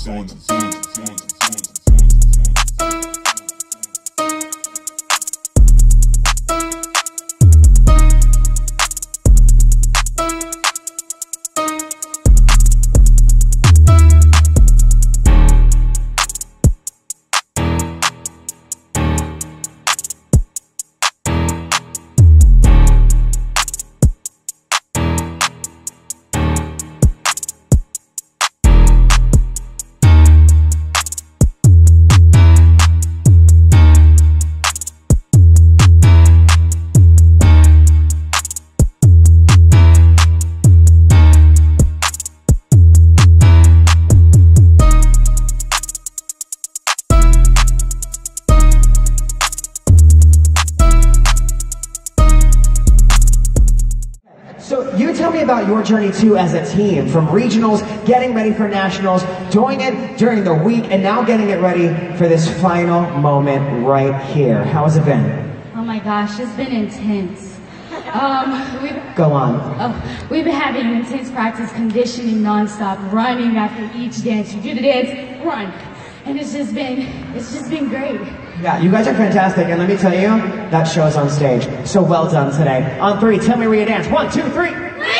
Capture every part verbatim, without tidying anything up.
So you tell me about your journey too as a team, from regionals, getting ready for nationals, doing it during the week, and now getting it ready for this final moment right here. How has it been? Oh my gosh, it's been intense. Um, we've, Go on. Oh, we've been having intense practice, conditioning nonstop, running after each dance. You do the dance, run. And it's just been, it's just been great. Yeah, you guys are fantastic, and let me tell you, that shows on stage. So well done today. On three, tell me where you dance. One, two, three.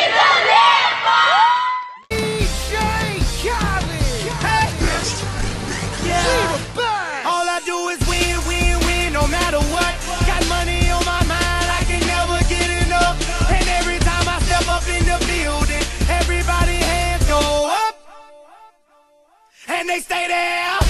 All I do is win, win, win, no matter what. Got money on my mind, I can never get enough. And every time I step up in the building, everybody hands go up, and they stay there.